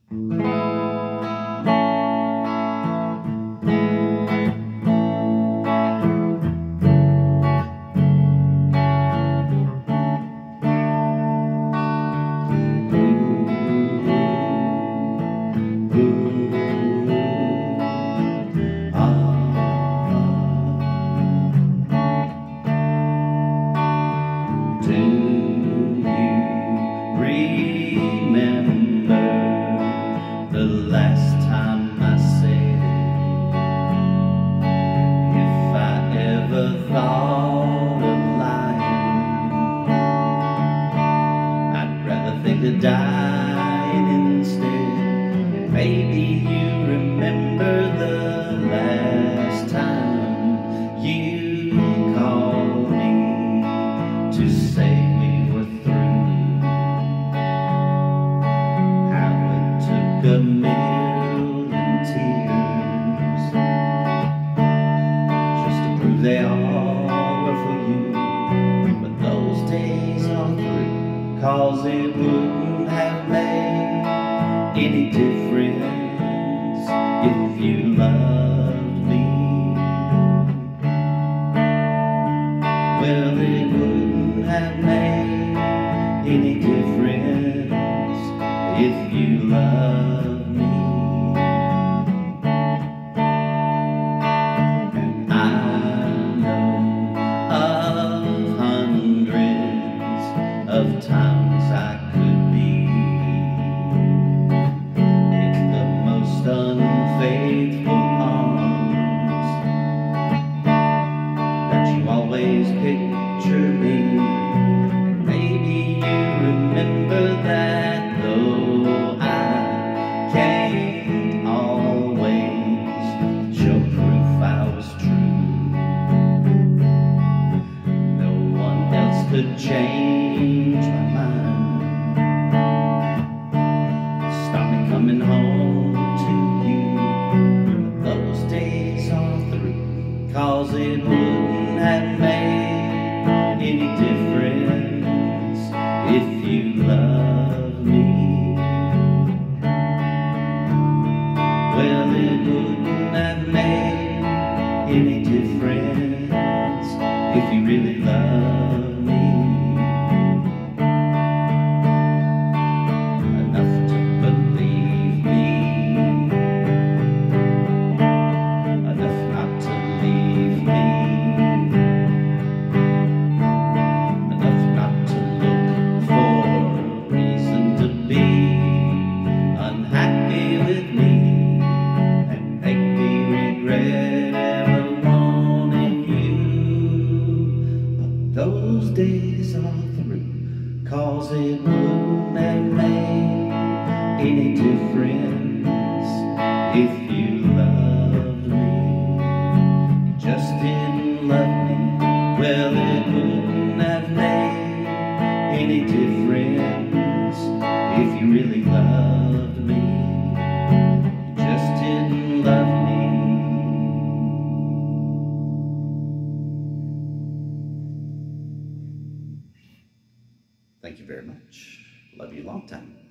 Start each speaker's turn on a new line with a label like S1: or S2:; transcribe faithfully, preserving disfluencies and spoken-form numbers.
S1: The last time I said it, if I ever thought of lying, I'd rather think of dying instead. And maybe you remember the last time you called me to say we were through. How it took a million tears just to prove they all were for you. But those days are through, 'cause it wouldn't have made any difference if you loved me. Well, it wouldn't have made any difference if you love me. And I know of hundreds of times I could be in the most unfaithful arms, that you always picture me. Maybe you remember that, though I can't always show proof I was true. No one else could change my mind, stop me coming home to you. But those days are through, 'cause it wouldn't have made any difference if you love me. Well, it wouldn't have made any difference if you really love me. Enough to believe me, enough not to leave me, enough not to look for a reason to be unhappy with me, and make me regret ever wanting you. But those days are through, 'cause it wouldn't have made any difference if you loved me. You just didn't love me. Well, it wouldn't have made any difference if you really loved me. You just didn't love me. Thank you very much. Love you long time.